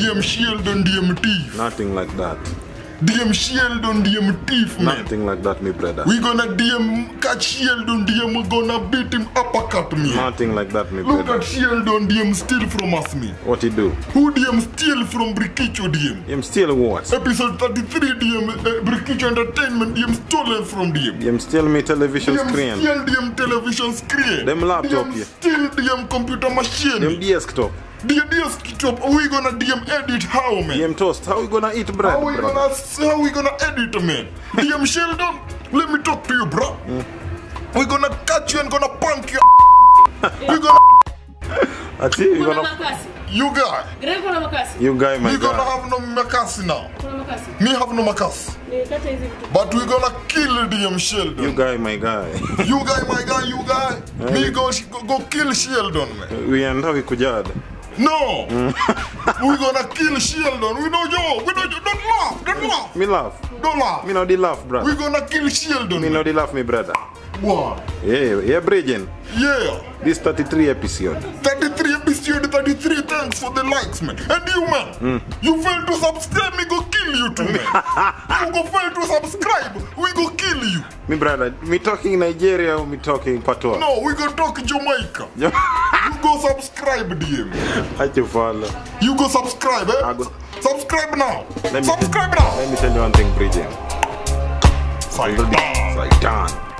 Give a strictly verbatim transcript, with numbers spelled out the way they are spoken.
D M Sheldon, D M thief. Nothing like that. D M Sheldon, D M thief, man. Nothing like that, me brother. We gonna D M catch Sheldon, D M gonna beat him uppercut me. Nothing like that, me Look brother. at Sheldon, D M steal from us, me. What he do? Who D M steal from Brikicho, D M? Him steal what? Episode thirty-three, D M uh, Brikicho Entertainment, D M stolen from D M. Him steal me television D M screen. steal D M television screen. Them laptop, D M yeah. steal D M computer machine. Them desktop. D M desktop. We gonna D M edit how, man? D M toast. How we gonna eat bread, How we brother? gonna how we gonna edit, man? D M Sheldon, let me talk to you, bro. Mm. We gonna catch you and gonna punk you. We gonna. I see you gonna. You guy. You guy, my we guy. gonna have no makasi now. Me have no makasi. But we gonna kill D M Sheldon. You guy, my guy. You guy, my guy, you guy. Me go go, go kill Sheldon, man. We and how we could yard. No. We gonna kill Sheldon. We don't joke. We don't joke. Don't laugh. Don't laugh. Me laugh. Don't laugh. Me know the laugh, brother. We gonna kill Sheldon. Me know the laugh, me brother. What? Yeah, yeah, Bridgen. Yeah. This thirty-three episode. thirty-three episode, thirty-three, thanks for the likes, man. And you, man, mm. you fail to subscribe, me go kill you too, man. You go fail to subscribe, we go kill you. Me brother, me talking Nigeria or me talking Patois? No, we go talk Jamaica. You go subscribe, D M. I you follow. You go subscribe, eh? I go. Subscribe now. Let me subscribe tell, now. Let me tell you one thing, Bridgen. Saitan. Saitan.